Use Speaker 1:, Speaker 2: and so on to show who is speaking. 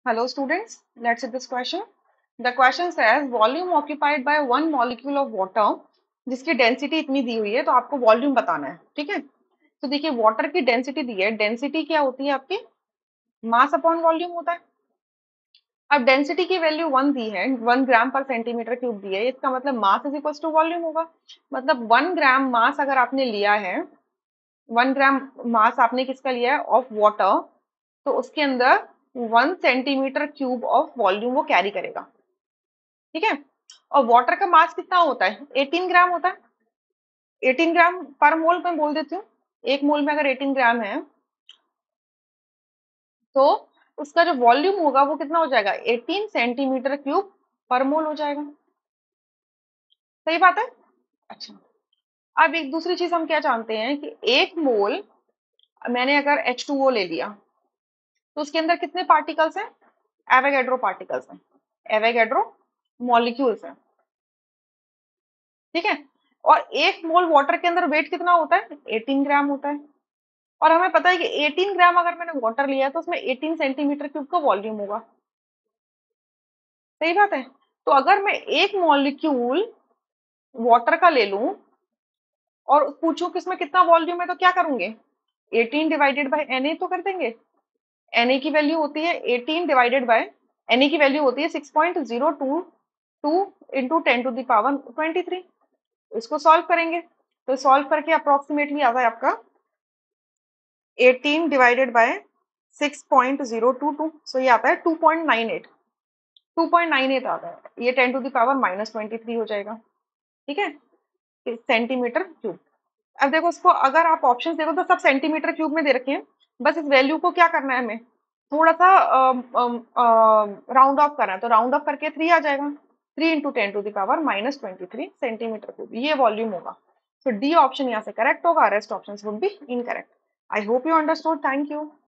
Speaker 1: Hello students, let's see this question. The question says volume occupied by one molecule of water जिसकी density इतनी दी हुई है तो आपको वॉल्यूम बताना है। ठीक है, तो देखिए वाटर की डेंसिटी दी है। डेंसिटी क्या होती है आपकी? मास अपॉन वॉल्यूम होता है। अब डेंसिटी की वैल्यू 1 दी है, 1 ग्राम पर सेंटीमीटर क्यूब दी है। इसका मतलब mass is equal to volume होगा। मतलब 1 ग्राम मास अगर आपने लिया है, 1 ग्राम मास आपने किसका लिया है? ऑफ वाटर, तो उसके अंदर 1 सेंटीमीटर क्यूब ऑफ वॉल्यूम वो कैरी करेगा। ठीक है, और वाटर का मास कितना होता है? 18 ग्राम होता है। 18 ग्राम पर मोल मैं बोल देती हूँ। एक मोल में अगर 18 ग्राम है तो उसका जो वॉल्यूम होगा वो कितना हो जाएगा? 18 सेंटीमीटर क्यूब पर मोल हो जाएगा। सही बात है। अच्छा, अब एक दूसरी चीज हम क्या जानते हैं कि एक मोल, मैंने अगर H2O ले लिया तो उसके अंदर कितने पार्टिकल्स हैं? एवोगैड्रो पार्टिकल्स हैं, एवोगैड्रो मॉलिक्यूल्स हैं। ठीक है, और एक मोल वाटर के अंदर वेट कितना होता है? 18 ग्राम होता है। और हमें पता है कि 18 ग्राम अगर मैंने वाटर लिया है तो उसमें 18 सेंटीमीटर क्यूब का वॉल्यूम होगा। सही बात है। तो अगर मैं एक मॉलिक्यूल वाटर का ले लूं और पूछूं कि इसमें कितना वॉल्यूम है, तो क्या करूंगे? 18 डिवाइडेड बाय Na तो कर देंगे। Na की वैल्यू होती है 18 डिवाइडेड बाय, Na की वैल्यू होती है 6.022 इंटू 10 टू द पावर 23। इसको सॉल्व करेंगे तो सॉल्व करके अप्रोक्सीमेटली आता है आपका 18 डिवाइडेड बाय 6.022, सो ये आता है 2.98। 2.98 आता है ये, 10 टू द पावर -23 हो जाएगा। ठीक है, सेंटीमीटर क्यूब। अब देखो इसको अगर आप ऑप्शन देखो तो सब सेंटीमीटर क्यूब में दे रखे हैं। बस इस वैल्यू को क्या करना है हमें? थोड़ा सा राउंड ऑफ करना है, तो राउंड ऑफ करके 3 आ जाएगा। 3 into 10 to the power -23 centimetre cube, ये वॉल्यूम होगा। तो डी ऑप्शन यहाँ से करेक्ट होगा, rest option would be incorrect. I hope you understood. Thank you.